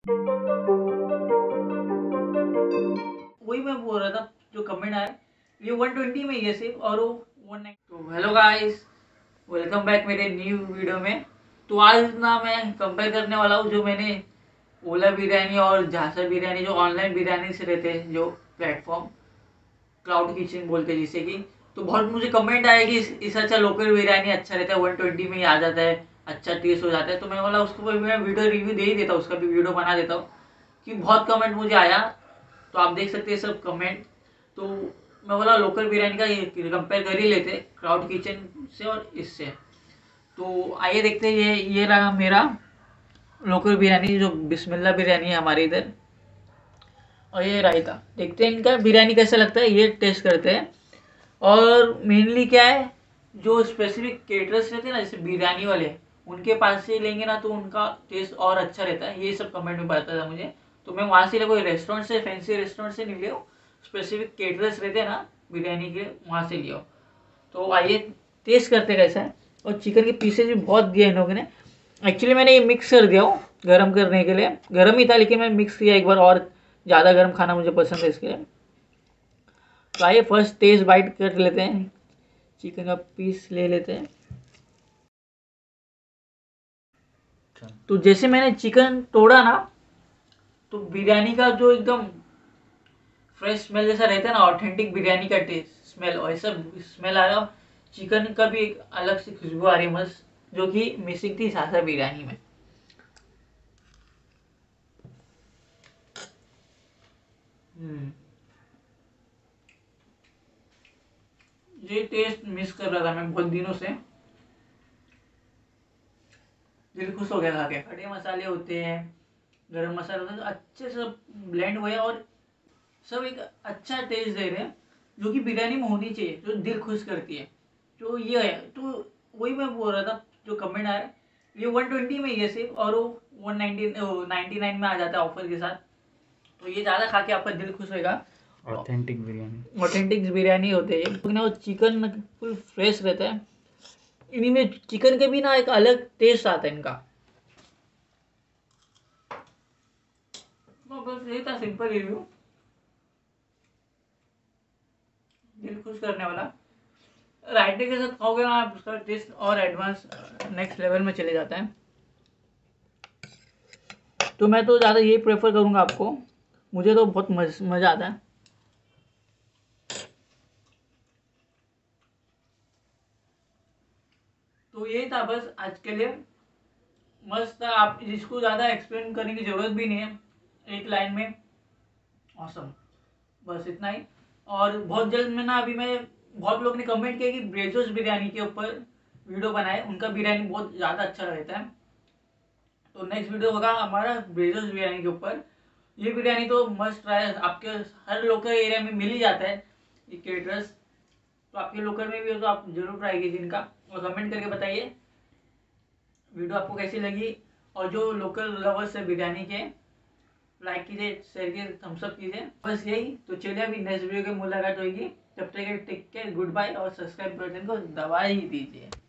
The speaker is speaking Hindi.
वही मैं बोल रहा था, जो कमेंट आया ये 120 में ही है सिर्फ, और वो 190। तो हेलो गाइस, वेलकम बैक मेरे न्यू वीडियो में। तो आज ना मैं कंपेयर करने वाला हूँ जो मैंने ओला बिरयानी और झांसा बिरयानी, जो ऑनलाइन बिरयानी से रहते हैं, जो प्लेटफॉर्म क्लाउड किचन बोलते हैं जिसे कि, तो बहुत मुझे कमेंट आया कि इस अच्छा लोकल बिरयानी अच्छा रहता है, 120 में ही आ जाता है, अच्छा टेस्ट हो जाता है। तो मैं बोला उसको भी मैं वीडियो रिव्यू दे ही देता हूँ, उसका भी वीडियो बना देता हूँ कि बहुत कमेंट मुझे आया। तो आप देख सकते हैं सब कमेंट। तो मैं बोला लोकल बिरयानी का ये कंपेयर कर ही लेते क्लाउड किचन से और इससे। तो आइए देखते हैं, ये रहा मेरा लोकल बिरयानी, जो बिस्मिल्लाह बिरयानी है हमारे इधर। और ये रायता, देखते हैं इनका बिरयानी कैसा लगता है, ये टेस्ट करते हैं। और मेनली क्या है, जो स्पेसिफिक केटरर्स रहते हैं ना, जैसे बिरयानी वाले, उनके पास से लेंगे ना तो उनका टेस्ट और अच्छा रहता है, ये सब कमेंट में बताया था मुझे। तो मैं वहाँ से ले, कोई रेस्टोरेंट से, फैंसी रेस्टोरेंट से नहीं लिया, स्पेसिफिक केटरर्स रहते हैं ना बिरयानी के, वहाँ से लिया। तो आइए टेस्ट करते कैसा है। और चिकन के पीसेज भी बहुत दिए इन लोगों ने। एक्चुअली मैंने ये मिक्स कर दिया हूँ गर्म करने के लिए, गर्म ही था लेकिन मैं मिक्स किया एक बार, और ज़्यादा गर्म खाना मुझे पसंद है इसके लिए। तो आइए फर्स्ट टेस्ट बाइट कर लेते हैं, चिकन का पीस ले लेते हैं। तो जैसे मैंने चिकन तोड़ा ना, तो बिरयानी का जो एकदम फ्रेश स्मेल जैसा रहता है ना, ऑथेंटिक बिरयानी का टेस्ट स्मेल, वैसा स्मेल आ रहा। चिकन का भी एक अलग से खुशबू आ रही मस्त, जो कि मिसिंग थी सासा बिरयानी में। हम्म, ये टेस्ट मिस कर रहा था मैं बहुत दिनों से। दिल खुश हो गया खा के। खड़े मसाले होते हैं, गरम मसाले होते हैं, तो अच्छे से ब्लेंड हुए और सब एक अच्छा टेस्ट दे रहे हैं, जो कि बिरयानी में होनी चाहिए, जो दिल खुश करती है। तो ये है। तो वही मैं बोल रहा था, जो कमेंट आया ये 120 में ही है सिर्फ, और वो 199 में आ जाता है ऑफर के साथ। तो ये ज़्यादा खा के आपका दिल खुश होएगा। ऑथेंटिक बिरयानी। ऑथेंटिक बिरयानी होती है ये ना, वो चिकन फुल फ्रेश रहता है। इन्हीं में चिकन के भी ना एक अलग टेस्ट आता है इनका। बस यही था सिंपल रिव्यू, दिल खुश करने वाला। रायते के साथ खाओगे ना आप, उसका टेस्ट और एडवांस नेक्स्ट लेवल में चले जाता है। तो मैं तो ज़्यादा यही प्रेफर करूँगा आपको, मुझे तो बहुत मज़ा आता है। तो यही था बस आज के लिए। मस्त था, आप जिसको ज़्यादा एक्सप्लेन करने की ज़रूरत भी नहीं है, एक लाइन में ऑसम, बस इतना ही। और बहुत जल्द में ना, अभी मैं, बहुत लोग ने कमेंट किया कि ब्रेजोस बिरयानी के ऊपर वीडियो बनाए, उनका बिरयानी बहुत ज़्यादा अच्छा रहता है। तो नेक्स्ट वीडियो होगा हमारा ब्रेजोस बिरयानी के ऊपर। ये बिरयानी तो मस्ट ट्राई, आपके हर लोकल एरिया में मिल ही जाता है ये केटरर्स। तो आपके लोकल में भी हो तो आप जरूर ट्राई कीजिए इनका, और कमेंट करके बताइए वीडियो आपको कैसी लगी। और जो लोकल लवर्स है बिरयानी के, लाइक कीजिए, शेयर कीजिए, थम्स अप कीजिए। बस यही। तो चलिए अभी नेक्स्ट वीडियो की मुलाकात होगी, तब तक टेक केयर, गुड बाय, और सब्सक्राइब बटन को दबा ही दीजिए।